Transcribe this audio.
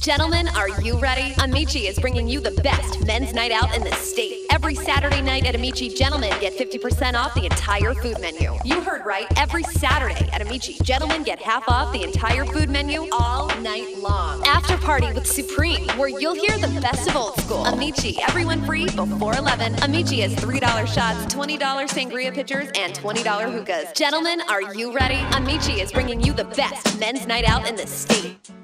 Gentlemen, are you ready? Amici is bringing you the best men's night out in the state. Every Saturday night at Amici, gentlemen get 50% off the entire food menu. You heard right. Every Saturday at Amici, gentlemen get half off the entire food menu all night long. After party with Supreme, where you'll hear the best of old school. Amici, everyone free before 11. Amici has $3 shots, $20 sangria pitchers, and $20 hookahs. Gentlemen, are you ready? Amici is bringing you the best men's night out in the state.